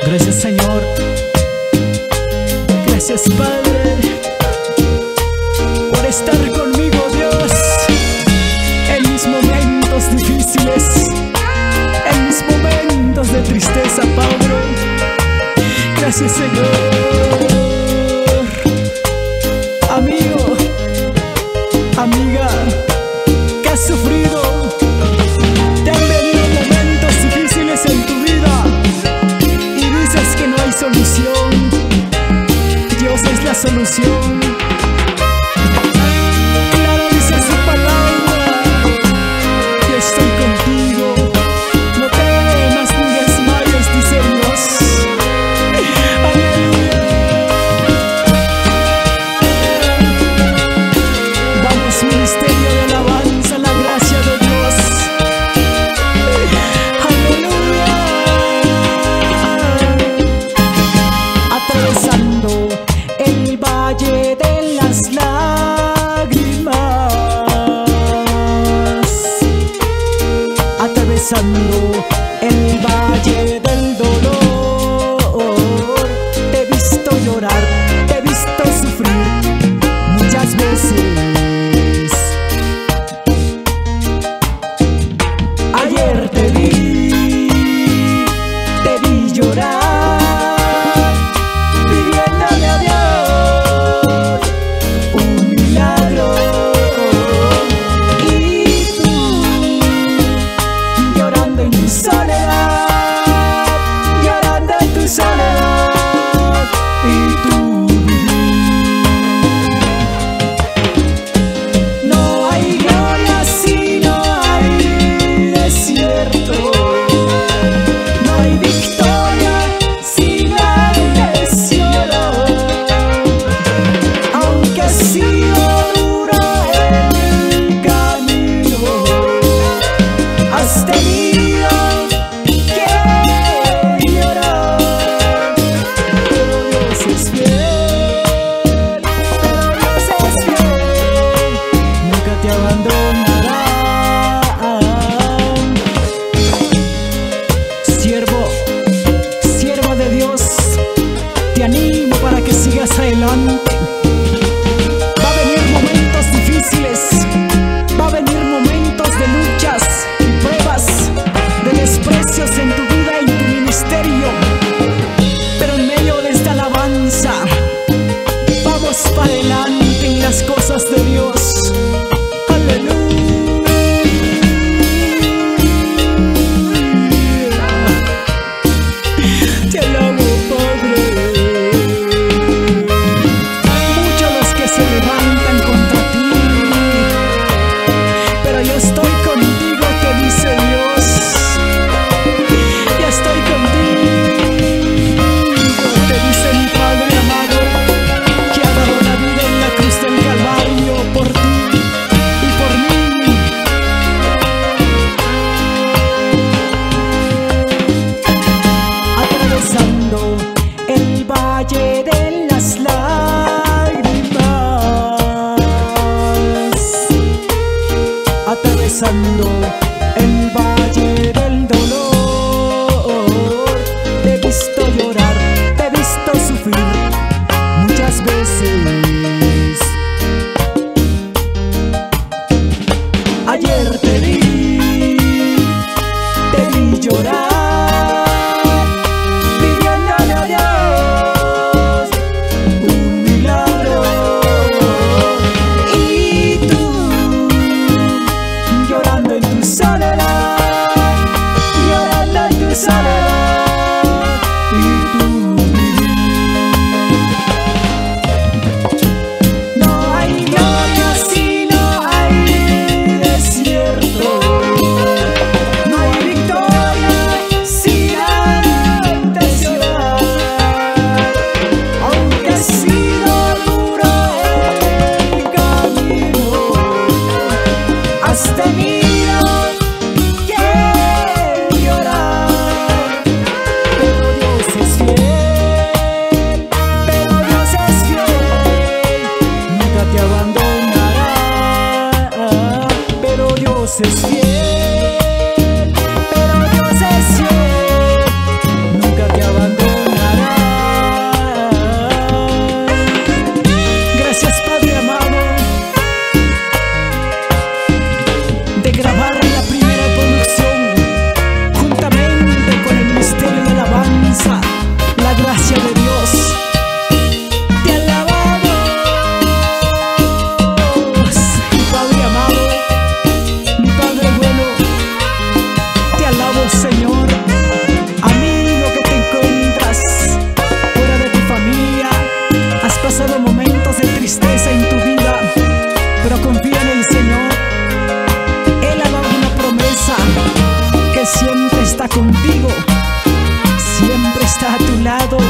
Gracias, Señor. Gracias, Padre, por estar conmigo, Dios, en mis momentos difíciles, en mis momentos de tristeza, Padre. Gracias, Señor. Amigo, amiga, que has sufrido, te han venido momentos difíciles en tu vida y dices que no hay solución. Dios es la solución. Claro, dice su palabra, yo estoy contigo, no temas ni desmayes, dice Dios. Aleluya. Vamos, ministerio de alabanza, la gracia de Dios. Aleluya. Atravesando el valle de las lágrimas, atravesando el valle del dolor, te he visto llorar, te he visto sufrir muchas veces. Ayer te vi llorar, pidiéndole a Dios un milagro, y tú llorando en tu soledad, llorando en tu soledad, y tú no hay gloria si no hay desierto, no hay victoria si no hay desierto. Aunque ha sido duro el camino, has tenido que llorar. Pero Dios es fiel, pero Dios es fiel, nunca te abandonará. Sierva de Dios, te animo para que sigas adelante. Va a venir momentos difíciles, va a venir momentos de luchas y pruebas, de desprecios en tu vida y en tu ministerio, pero en medio de esta alabanza vamos para adelante en las cosas de Dios. Aleluya. Te alabo, Padre. Muchos los que se levantan contra ti, pero yo estoy contigo, te dice Dios. Ya estoy contigo, te dice mi Padre amado, que ha dado la vida en la cruz del Calvario por ti y por mí. Atravesando el valle de las lágrimas, atravesando el valle del dolor, te he visto llorar, te he visto sufrir muchas veces. Ayer te vi llorar, pidiéndole a Dios un milagro, y tú llorando en tu soledad, llorando en tu soledad, y tú no hay gloria si no hay desierto, no hay victoria contigo, Señor. Amigo que te encuentras fuera de tu familia, has pasado momentos de tristeza en tu vida, pero confía en el Señor. Él ha dado una promesa que siempre está contigo, siempre está a tu lado.